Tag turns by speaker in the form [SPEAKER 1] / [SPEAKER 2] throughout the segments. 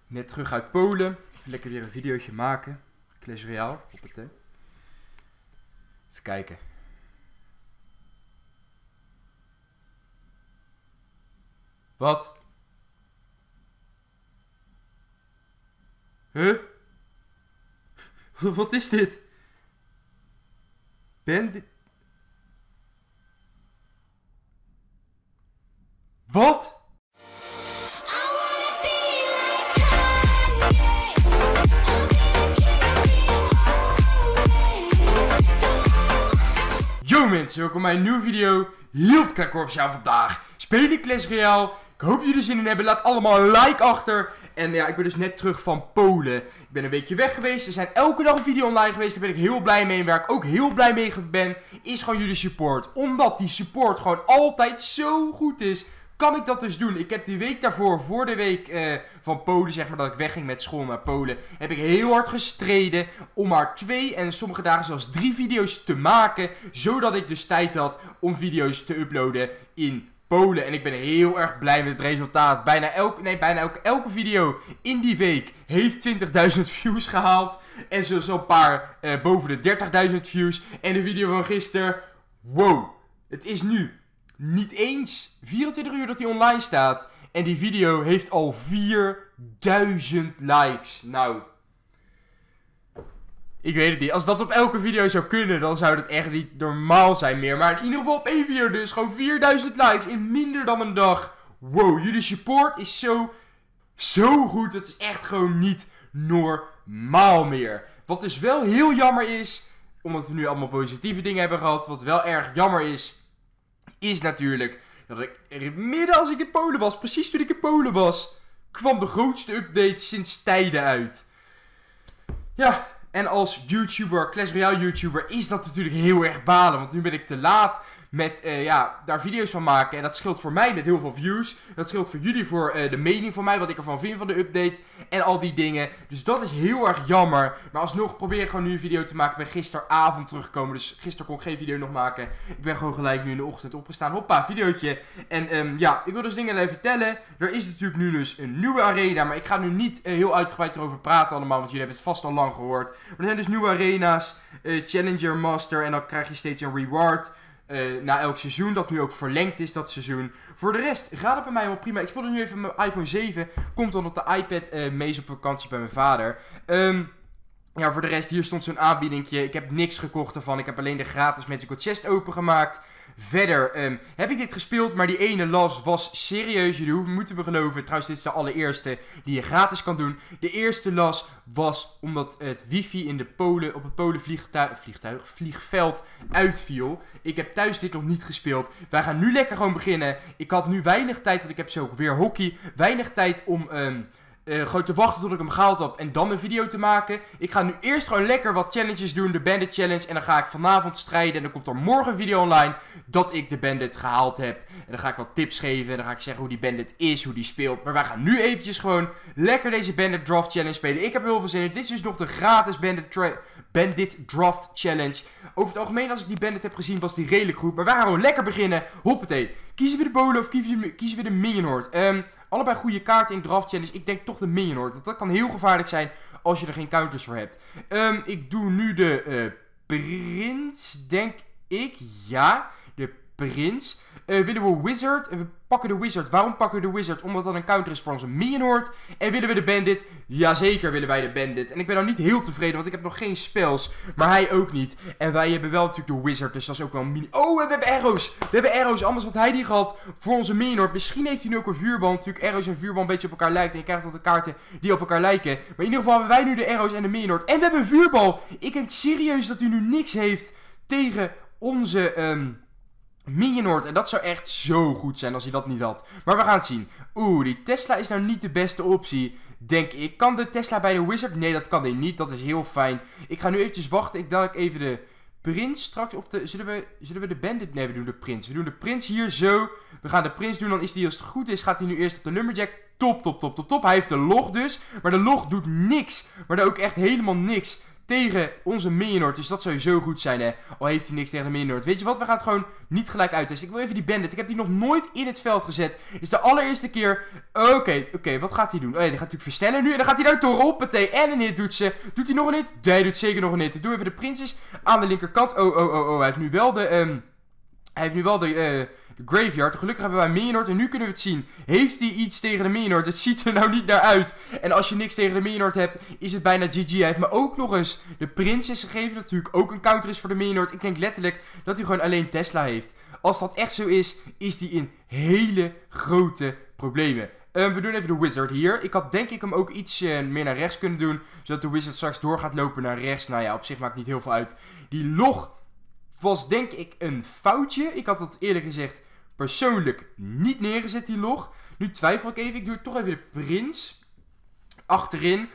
[SPEAKER 1] Net terug uit Polen. Even lekker weer een videootje maken. Clash Royale. Hoppatee. Even kijken. Wat? Huh? Wat is dit? Bandit... Wat? Yo mensen, welkom bij een nieuwe video. Hier op het Krakkorps. Ja, vandaag speel ik Clash Royale. Ik hoop jullie er zin in hebben. Laat allemaal een like achter. En ja, ik ben dus net terug van Polen. Ik ben een weekje weg geweest. Er zijn elke dag een video online geweest. Daar ben ik heel blij mee. En waar ik ook heel blij mee ben, is gewoon jullie support. Omdat die support gewoon altijd zo goed is, kan ik dat dus doen. Ik heb die week daarvoor, voor de week van Polen, zeg maar, dat ik wegging met school naar Polen, heb ik heel hard gestreden om maar 2 en sommige dagen zelfs 3 video's te maken, zodat ik dus tijd had om video's te uploaden in Polen. En ik ben heel erg blij met het resultaat. Bijna elke video in die week heeft 20.000 views gehaald. En zo'n paar boven de 30.000 views. En de video van gisteren, wow, het is nu niet eens 24 uur dat hij online staat. En die video heeft al 4000 likes. Nou, ik weet het niet. Als dat op elke video zou kunnen, dan zou dat echt niet normaal zijn meer. Maar in ieder geval op één video dus. Gewoon 4000 likes in minder dan een dag. Wow, jullie support is zo goed. Het is echt gewoon niet normaal meer. Wat dus wel heel jammer is, omdat we nu allemaal positieve dingen hebben gehad. Wat wel erg jammer is natuurlijk dat ik midden als ik in Polen was, precies toen ik in Polen was, kwam de grootste update sinds tijden uit. Ja, en als YouTuber, Clash Royale YouTuber, is dat natuurlijk heel erg balen. Want nu ben ik te laat met daar video's van maken. En dat scheelt voor mij met heel veel views. Dat scheelt voor jullie voor de mening van mij, wat ik ervan vind van de update. En al die dingen. Dus dat is heel erg jammer. Maar alsnog probeer ik gewoon nu een video te maken. Ik ben gisteravond teruggekomen. Dus gisteren kon ik geen video nog maken. Ik ben gewoon gelijk nu in de ochtend opgestaan. Hoppa, videootje. En ik wil dus dingen even vertellen. Er is natuurlijk nu dus een nieuwe arena. Maar ik ga nu niet heel uitgebreid erover praten allemaal. Want jullie hebben het vast al lang gehoord. Maar er zijn dus nieuwe arena's. Challenger, Master. En dan krijg je steeds een reward na elk seizoen, dat nu ook verlengd is, dat seizoen. Voor de rest gaat het bij mij wel prima. Ik speelde nu even mijn iPhone 7. Komt dan op de iPad mee op vakantie bij mijn vader. Ja, voor de rest, hier stond zo'n aanbiedingje. Ik heb niks gekocht ervan. Ik heb alleen de gratis Magical Chest opengemaakt. Verder heb ik dit gespeeld, maar die ene las was serieus. Jullie moeten me geloven. Trouwens, dit is de allereerste die je gratis kan doen. De eerste las was omdat het wifi in de Polen, op het Polen vliegveld uitviel. Ik heb thuis dit nog niet gespeeld. Wij gaan nu lekker gewoon beginnen. Ik had nu weinig tijd, want ik heb zo weer hockey. Weinig tijd om gewoon te wachten tot ik hem gehaald heb en dan een video te maken. Ik ga nu eerst gewoon lekker wat challenges doen, de Bandit Challenge. En dan ga ik vanavond strijden en dan komt er morgen een video online dat ik de Bandit gehaald heb. En dan ga ik wat tips geven en dan ga ik zeggen hoe die Bandit is, hoe die speelt. Maar wij gaan nu eventjes gewoon lekker deze Bandit Draft Challenge spelen. Ik heb er heel veel zin in. Dit is dus nog de gratis Bandit Draft Challenge. Over het algemeen, als ik die Bandit heb gezien, was die redelijk goed. Maar wij gaan gewoon lekker beginnen. Hoppatee. Kiezen we de Bolen of kiezen we de Minion Horde? Allebei goede kaarten in Draft Challenge. Ik denk toch de Minion Horde. Dat kan heel gevaarlijk zijn als je er geen counters voor hebt. Ik doe nu de Prins, denk ik. Ja, de Prins. Willen we Wizard? We pakken de Wizard. Waarom pakken we de Wizard? Omdat dat een counter is voor onze Minion Horde. En willen we de Bandit? Jazeker willen wij de Bandit. En ik ben nou niet heel tevreden, want ik heb nog geen spells. Maar hij ook niet. En wij hebben wel natuurlijk de Wizard, dus dat is ook wel een mini... Oh, en we hebben arrows. We hebben arrows, anders wat hij die gehad voor onze Minion Horde. Misschien heeft hij nu ook een vuurbal. Natuurlijk arrows en vuurbal een beetje op elkaar lijkt. En je krijgt altijd kaarten die op elkaar lijken. Maar in ieder geval hebben wij nu de arrows en de Minion Horde. En we hebben een vuurbal. Ik denk serieus dat hij nu niks heeft tegen onze... Minion Horde. En dat zou echt zo goed zijn als hij dat niet had. Maar we gaan het zien. Oeh, die Tesla is nou niet de beste optie, denk ik. Kan de Tesla bij de Wizard? Nee, dat kan hij niet. Dat is heel fijn. Ik ga nu eventjes wachten. Ik denk even de Prins straks. Of zullen we de Bandit? Nee, we doen de Prins. We doen de Prins hier zo. We gaan de Prins doen. Dan is die, als het goed is, gaat hij nu eerst op de Lumberjack. Top. Hij heeft de log dus. Maar de log doet niks. Maar dan ook echt helemaal niks tegen onze Minion. Dus dat zou zo goed zijn, hè. Al heeft hij niks tegen de Minion. Weet je wat, we gaan het gewoon niet gelijk uittesten. Ik wil even die bandit. Ik heb die nog nooit in het veld gezet. Dit is de allereerste keer. Oké, wat gaat hij doen? Oh ja, die gaat natuurlijk versnellen nu. En dan gaat hij naar de toren op. En een hit doet ze. Doet hij nog een hit? Nee, hij doet zeker nog een hit. Ik doe even de prinses aan de linkerkant. Hij heeft nu wel de... de graveyard. Gelukkig hebben wij Minion en nu kunnen we het zien. Heeft hij iets tegen de Minion? Het ziet er nou niet naar uit. En als je niks tegen de Minion hebt, is het bijna GG. Hij heeft me ook nog eens de prinses gegeven. Dat natuurlijk ook een counter is voor de Minion. Ik denk letterlijk dat hij gewoon alleen Tesla heeft. Als dat echt zo is, is hij in hele grote problemen. We doen even de wizard hier. Ik had denk ik hem ook iets meer naar rechts kunnen doen. Zodat de wizard straks door gaat lopen naar rechts. Nou ja, op zich maakt niet heel veel uit. Die log was denk ik een foutje. Ik had dat eerlijk gezegd persoonlijk niet neergezet, die log. Nu twijfel ik even. Ik doe toch even de prins achterin.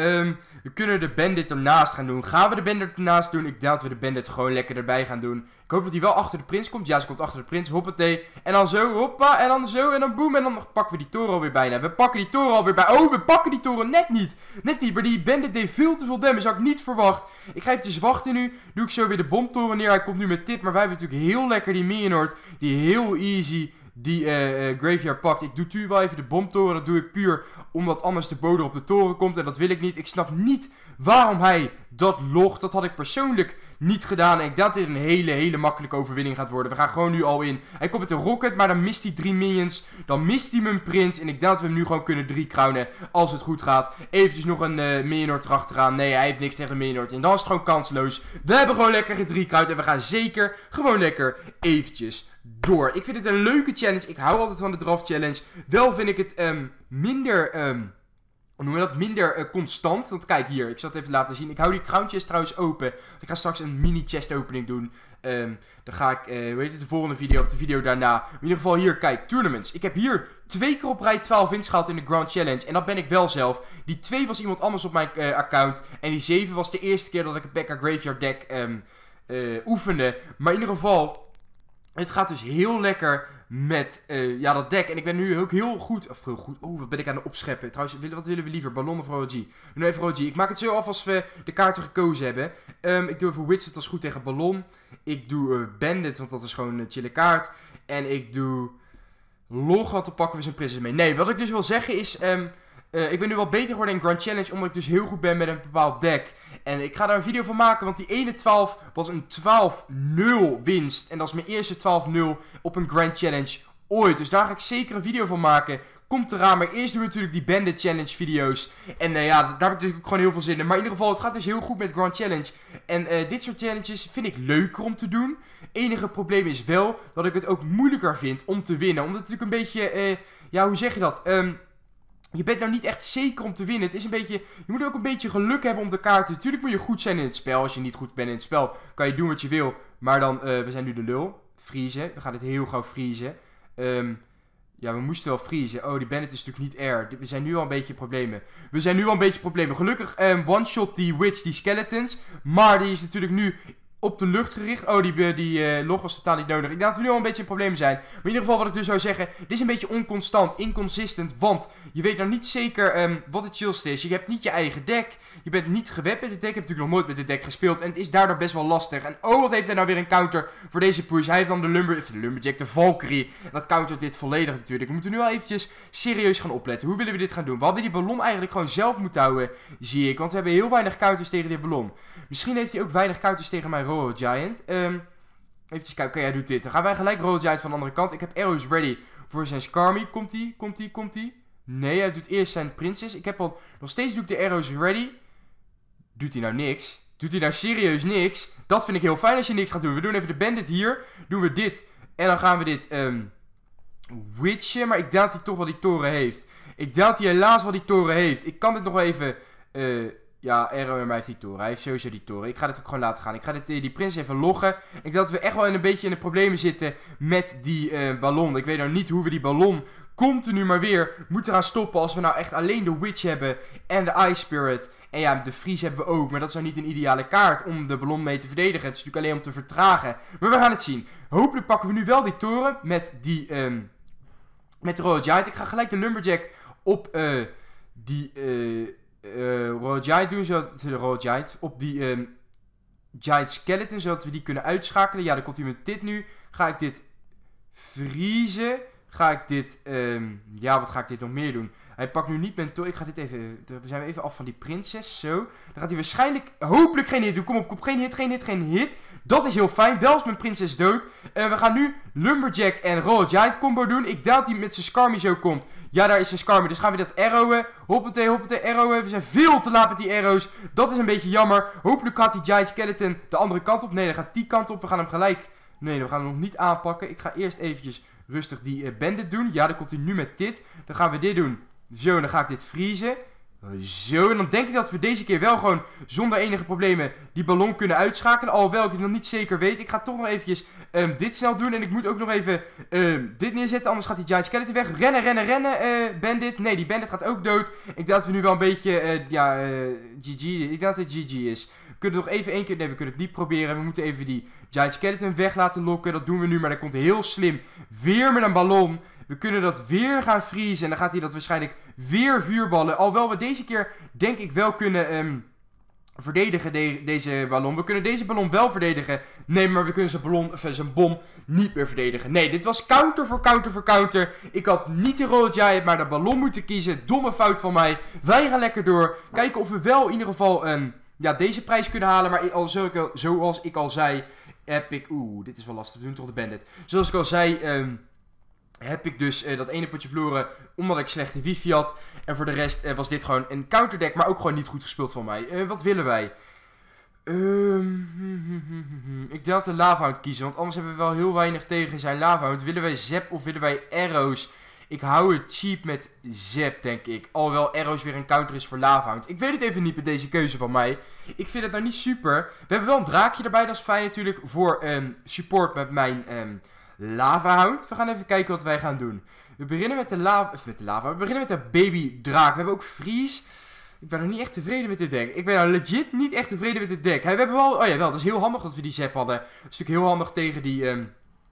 [SPEAKER 1] We kunnen de bandit ernaast gaan doen. Gaan we de bandit ernaast doen? Ik denk dat we de bandit gewoon lekker erbij gaan doen. Ik hoop dat hij wel achter de prins komt. Ja, ze komt achter de prins. Hoppatee. En dan zo. Hoppa. En dan zo. En dan boem. En dan pakken we die toren alweer bijna. We pakken die toren alweer bij. Oh, we pakken die toren net niet. Net niet. Maar die bandit deed veel te veel damage. Had ik niet verwacht. Ik ga eventjes wachten nu. Doe ik zo weer de bomtoren neer. Hij komt nu met tip. Maar wij hebben natuurlijk heel lekker die Minion. Die heel easy die graveyard pakt. Ik doe nu wel even de bomtoren. Dat doe ik puur omdat anders de bodem op de toren komt. En dat wil ik niet. Ik snap niet waarom hij dat logt. Dat had ik persoonlijk niet gedaan. En ik denk dat dit een hele makkelijke overwinning gaat worden. We gaan gewoon nu al in. Hij komt met een rocket, maar dan mist hij 3 minions. Dan mist hij mijn prins. En ik denk dat we hem nu gewoon kunnen 3 crownen. Als het goed gaat. Eventjes nog een Minion erachteraan. Nee, hij heeft niks tegen de Minion. En dan is het gewoon kansloos. We hebben gewoon lekker ge-3-crowd. En we gaan zeker gewoon lekker eventjes door. Ik vind het een leuke challenge. Ik hou altijd van de draft challenge. Wel vind ik het minder... hoe noemen we dat? Minder constant. Want kijk hier, ik zal het even laten zien. Ik hou die crown chest trouwens open. Ik ga straks een mini chest opening doen. Dan ga ik, hoe heet het, de volgende video of de video daarna. In ieder geval hier, kijk, tournaments. Ik heb hier 2 keer op rij 12 wins gehaald in de Grand Challenge. En dat ben ik wel zelf. Die 2 was iemand anders op mijn account. En die 7 was de eerste keer dat ik een P.E.K.K.A. Graveyard deck oefende. Maar in ieder geval, het gaat dus heel lekker met ja, dat deck. En ik ben nu ook heel goed. Of heel goed. Oh, wat ben ik aan het opscheppen. Trouwens, wat willen we liever? Ballon of ROG? Nu even ROG. Ik maak het zo af als we de kaarten gekozen hebben. Ik doe even Wizard als goed tegen Ballon. Ik doe Bandit, want dat is gewoon een chille kaart. En ik doe Log, want dan pakken we zijn prinses mee. Nee, wat ik dus wil zeggen is... ik ben nu wel beter geworden in Grand Challenge, omdat ik dus heel goed ben met een bepaald deck. En ik ga daar een video van maken, want die ene 12 was een 12-0 winst. En dat is mijn eerste 12-0 op een Grand Challenge ooit. Dus daar ga ik zeker een video van maken. Komt eraan, maar eerst doen we natuurlijk die Bandit Challenge video's. En ja, daar heb ik natuurlijk gewoon heel veel zin in. Maar in ieder geval, het gaat dus heel goed met Grand Challenge. En dit soort challenges vind ik leuker om te doen. Enige probleem is wel dat ik het ook moeilijker vind om te winnen. Omdat het natuurlijk een beetje, ja, hoe zeg je dat? Je bent nou niet echt zeker om te winnen. Het is een beetje, je moet ook een beetje geluk hebben om de kaarten. Natuurlijk moet je goed zijn in het spel. Als je niet goed bent in het spel, kan je doen wat je wil. Maar dan, we zijn nu de lul. Vriezen. We gaan dit heel gauw vriezen. Ja, we moesten wel vriezen. Oh, die Bandit is natuurlijk niet air. We zijn nu al een beetje problemen. Gelukkig one-shot die witch, die skeletons. Maar die is natuurlijk nu op de lucht gericht. Oh, die log was totaal niet nodig. Ik denk dat we nu al een beetje in problemen zijn. Maar in ieder geval wat ik dus zou zeggen. Dit is een beetje onconstant, inconsistent. Want je weet nou niet zeker wat het chillste is. Je hebt niet je eigen deck. Je bent niet gewend met het deck. Je hebt natuurlijk nog nooit met dit deck gespeeld. En het is daardoor best wel lastig. En oh, wat heeft hij nou weer een counter voor deze push. Hij heeft dan de Lumberjack, de Valkyrie. En dat countert dit volledig natuurlijk. We moeten nu wel eventjes serieus gaan opletten. Hoe willen we dit gaan doen? We hadden die ballon eigenlijk gewoon zelf moeten houden, zie ik. Want we hebben heel weinig counters tegen die ballon. Misschien heeft hij ook weinig counters tegen mijn Royal Giant. Even kijken. Oké, hij doet dit. Dan gaan wij gelijk Royal Giant van de andere kant. Ik heb arrows ready voor zijn Skarmy. Komt hij? Nee, hij doet eerst zijn Princess. Ik heb al, nog steeds doe ik de arrows ready. Doet hij nou niks? Doet hij nou serieus niks? Dat vind ik heel fijn als je niks gaat doen. We doen even de Bandit hier. Doen we dit. En dan gaan we dit witchen. Maar ik denk dat hij toch wel die toren heeft. Ik denk dat hij helaas wel die toren heeft. Ik kan dit nog wel even... ja, ROM heeft die toren. Hij heeft sowieso die toren. Ik ga dit ook gewoon laten gaan. Ik ga die prins even loggen. Ik denk dat we echt wel een beetje in de problemen zitten met die ballon. Ik weet nou niet hoe we die ballon continu maar weer moeten gaan stoppen als we nou echt alleen de witch hebben en de Ice Spirit. En ja, de Freeze hebben we ook, maar dat is nou niet een ideale kaart om de ballon mee te verdedigen. Het is natuurlijk alleen om te vertragen. Maar we gaan het zien. Hopelijk pakken we nu wel die toren met die, met de Royal Giant. Ik ga gelijk de Lumberjack op die Royal Giant doen, zodat de Royal Giant op die Giant Skeleton, zodat we die kunnen uitschakelen. Ja, dan komt hij met dit nu. Ga ik dit vriezen? Ga ik dit, ja, wat ga ik dit nog meer doen? Hij pakt nu niet mijn ik ga dit even, dan zijn we even af van die prinses, zo. Dan gaat hij waarschijnlijk, hopelijk geen hit doen. Kom op, geen hit, geen hit, geen hit. Dat is heel fijn, wel is mijn prinses dood. We gaan nu Lumberjack en Royal Giant combo doen. Ik denk dat hij met zijn Skarmy zo komt. Ja, daar is zijn Skarmy, dus gaan we dat arrowen. Hoppatee, hoppatee, arrowen. We zijn veel te laat met die arrows. Dat is een beetje jammer. Hopelijk gaat die Giant Skeleton de andere kant op. Nee, dan gaat die kant op. We gaan hem gelijk, nee, we gaan hem nog niet aanpakken. Ik ga eerst eventjes rustig die bandit doen. Ja, dan komt hij nu met dit. Dan gaan we dit doen. Zo, dan ga ik dit vriezen. Zo, en dan denk ik dat we deze keer wel gewoon zonder enige problemen die ballon kunnen uitschakelen. Alhoewel ik het nog niet zeker weet. Ik ga toch nog eventjes dit snel doen. En ik moet ook nog even dit neerzetten. Anders gaat die Giant Skeleton weg. Rennen, rennen, rennen. Bandit. Nee, die bandit gaat ook dood. Ik denk dat we nu wel een beetje, GG. Ik denk dat het GG is. We kunnen nog even één keer, nee, we kunnen het niet proberen. We moeten even die Giant Skeleton weg laten lokken. Dat doen we nu, maar dat komt heel slim. Weer met een ballon. We kunnen dat weer gaan vriezen. En dan gaat hij dat waarschijnlijk weer vuurballen. Alhoewel we deze keer denk ik wel kunnen verdedigen, deze ballon. We kunnen deze ballon wel verdedigen. Nee, maar we kunnen zijn bom niet meer verdedigen. Nee, dit was counter voor counter voor counter. Ik had niet de Royal Giant, maar de ballon moeten kiezen. Domme fout van mij. Wij gaan lekker door. Kijken of we wel in ieder geval ja, deze prijs kunnen halen. Maar zoals ik al zei, heb ik... Oeh, dit is wel lastig. We doen toch de bandit. Zoals ik al zei... heb ik dus dat ene potje verloren omdat ik slechte wifi had. En voor de rest was dit gewoon een counterdeck, maar ook gewoon niet goed gespeeld van mij. Wat willen wij? Ik denk dat de Lavahound kiezen, want anders hebben we wel heel weinig tegen zijn Lavahound. Willen wij Zap of willen wij Arrows? Ik hou het cheap met Zap, denk ik. Alhoewel Arrows weer een counter is voor Lavahound. Ik weet het even niet met deze keuze van mij. Ik vind het nou niet super. We hebben wel een draakje erbij, dat is fijn natuurlijk voor support met mijn... Lavahound. We gaan even kijken wat wij gaan doen. We beginnen met de lava. We beginnen met de baby draak. We hebben ook Freeze. Ik ben nog niet echt tevreden met dit deck. Ik ben nou legit niet echt tevreden met dit deck. We hebben wel... Oh ja, wel. Dat is heel handig dat we die Zap hadden. Dat is natuurlijk heel handig tegen die...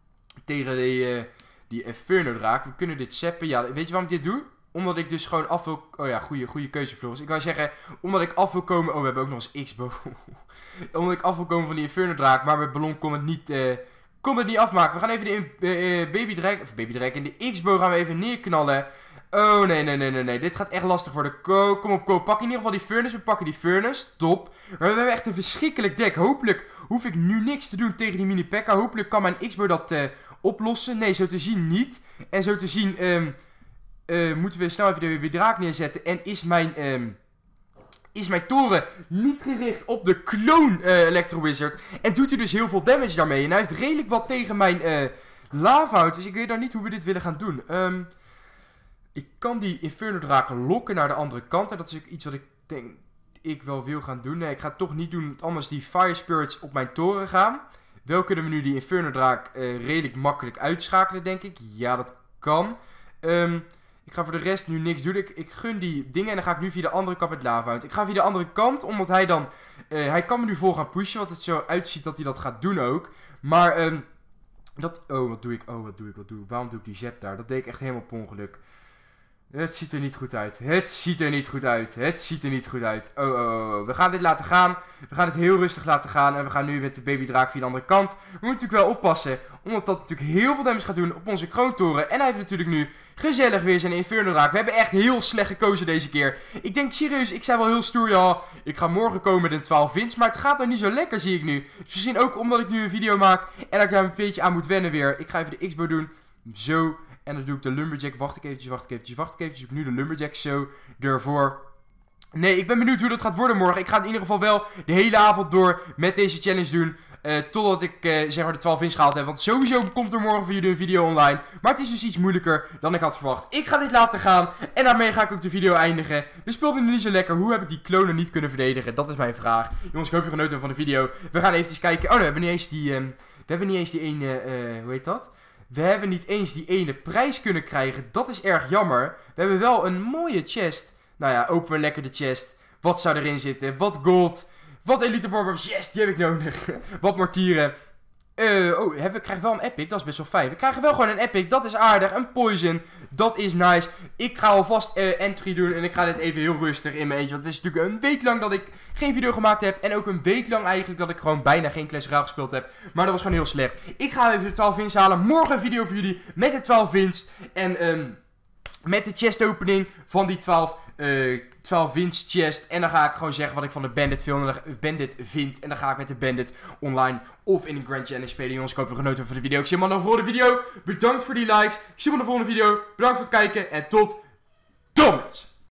[SPEAKER 1] die Inferno draak. We kunnen dit zappen. Ja, weet je waarom ik dit doe? Omdat ik dus gewoon af wil... Oh ja, goede keuze, Floris. Ik wou zeggen, omdat ik af wil komen... Oh, we hebben ook nog eens X-bow. Omdat ik af wil komen van die Inferno draak. Maar met ballon kon het niet... Kom het niet afmaken. We gaan even de baby drag en de X-bow gaan we even neerknallen. Oh, nee. Dit gaat echt lastig worden. Kom op, Pak in ieder geval die furnace. We pakken die furnace. Top. Maar we hebben echt een verschrikkelijk deck. Hopelijk hoef ik nu niks te doen tegen die mini P.E.K.K.A. Hopelijk kan mijn X-bow dat oplossen. Nee, zo te zien niet. En zo te zien moeten we snel even de baby draak neerzetten. En is mijn toren niet gericht op de clone Electro Wizard. En doet hij dus heel veel damage daarmee. En hij heeft redelijk wat tegen mijn Lavahound. Dus ik weet dan niet hoe we dit willen gaan doen. Ik kan die Inferno draak lokken naar de andere kant. En dat is ook iets wat ik denk ik wel wil gaan doen. Nee, ik ga het toch niet doen. Want anders die Fire Spirits op mijn toren gaan. Wel kunnen we nu die Inferno draak redelijk makkelijk uitschakelen, denk ik. Ja, dat kan. Ik ga voor de rest nu niks doen. Ik gun die dingen en dan ga ik nu via de andere kant met Lavahound. Ik ga via de andere kant, omdat hij dan... hij kan me nu vol gaan pushen, wat het zo uitziet dat hij dat gaat doen ook. Maar, oh, wat doe ik? Waarom doe ik die Zap daar? Dat deed ik echt helemaal per ongeluk. Het ziet er niet goed uit. Oh. We gaan dit laten gaan. We gaan het heel rustig laten gaan. En we gaan nu met de baby draak via de andere kant. We moeten natuurlijk wel oppassen. Omdat dat natuurlijk heel veel damage gaat doen op onze kroontoren. En hij heeft natuurlijk nu gezellig weer zijn Inferno draak. We hebben echt heel slecht gekozen deze keer. Ik denk serieus, ik zei wel heel stoer, ja, ik ga morgen komen met een 12 wins. Maar het gaat nou niet zo lekker, zie ik nu. Dus misschien ook omdat ik nu een video maak. En dat ik daar een beetje aan moet wennen weer. Ik ga even de X-bow doen. Zo. En dan doe ik de Lumberjack. Wacht ik eventjes. Ik nu de Lumberjack zo ervoor. Nee, ik ben benieuwd hoe dat gaat worden morgen. Ik ga in ieder geval wel de hele avond door met deze challenge doen. Totdat ik zeg maar de 12 wins gehaald heb. Want sowieso komt er morgen voor jullie een video online. Maar het is dus iets moeilijker dan ik had verwacht. Ik ga dit laten gaan. En daarmee ga ik ook de video eindigen. De speel nu niet zo lekker. Hoe heb ik die klonen niet kunnen verdedigen? Dat is mijn vraag. Jongens, ik hoop je genoten hebben van de video. We gaan eventjes kijken. Oh, we hebben niet eens die ene... hoe heet dat? We hebben niet eens die ene prijs kunnen krijgen. Dat is erg jammer. We hebben wel een mooie chest. Nou ja, openen we lekker de chest. Wat zou erin zitten? Wat gold? Wat elite barbars? Yes, die heb ik nodig. Wat martieren. we krijgen wel een epic, dat is best wel fijn. We krijgen wel gewoon een epic, dat is aardig. Een poison, dat is nice. Ik ga alvast entry doen en ik ga dit even heel rustig in mijn eentje. Want het is natuurlijk een week lang dat ik geen video gemaakt heb. En ook een week lang eigenlijk dat ik gewoon bijna geen Clash Royale gespeeld heb. Maar dat was gewoon heel slecht. Ik ga even de 12 wins halen. Morgen een video voor jullie met de 12 wins. En met de chest opening van die 12 wins chest. En dan ga ik gewoon zeggen wat ik van de bandit vind. En dan ga ik met de bandit online of in een Grand Challenge spelen. Jongens, ik hoop dat je genoten hebben van de video. Ik zie je maar naar de volgende video. Bedankt voor die likes. Ik zie je maar naar de volgende video. Bedankt voor het kijken. En tot dan.